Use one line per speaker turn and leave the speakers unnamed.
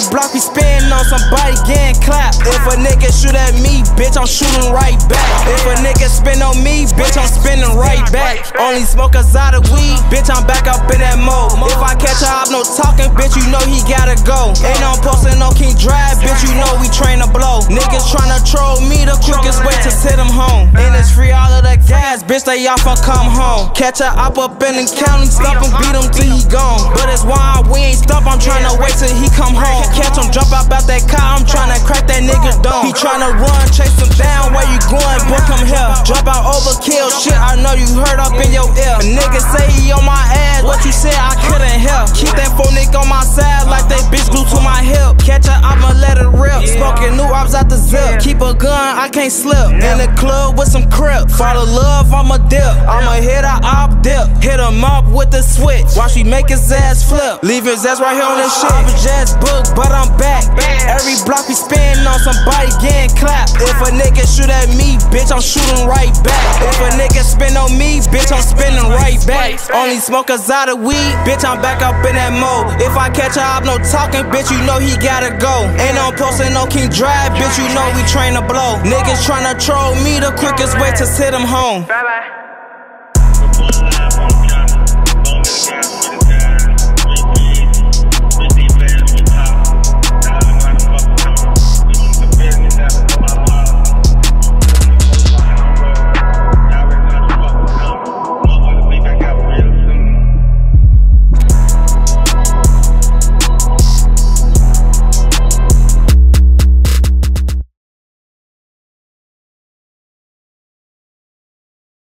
block we spin on somebody getting clapped. If a nigga shoot at me, bitch, I'm shooting right back. If a nigga spin on me, bitch, I'm spinning right back. Only smokers out of weed, bitch, I'm back up in that mode. If I catch a op, no talking, bitch, you know he gotta go. Ain't no posting, no King Drive, bitch, you know we train to blow. Niggas tryna troll me, the quickest way to send them home. And it's free all of the gas, bitch, they off and come home. Catch a op up in the county, stop and beat him till he gone. But it's why we ain't stop, I'm tryna wait till he come home. Catch him, jump out that car, I'm tryna crack that nigga dome. He tryna run, chase him down, where you going, boy, come here. Drop out overkill, shit, I know you heard up in your ear. A nigga say he on my ass, what you said I couldn't hear. Keep that phone nigga on my side like that bitch glued to my hip. Catch a I'ma let it rip, smoking new ops out the zip. Keep a gun, I can't slip. In the club with some crip, follow love, I'ma dip. I'ma hit a op dip, hit him up with the switch. Watch me make his ass flip, leave his ass right here on this shit. I'm a jazz book, but I'm back. Every block we spin on somebody getting clapped. If a nigga shoot at me, bitch, I'm shooting right back. If a nigga spin on me, bitch, I'm spinning right back. Only smokers out of weed, bitch, I'm back up in that mode. If I catch a op, no talking, bitch, you know he gotta go. Ain't no posting, no King Drive, bitch, you know we train to blow. Niggas tryna troll me, the quickest way to send them home.
Bye-bye.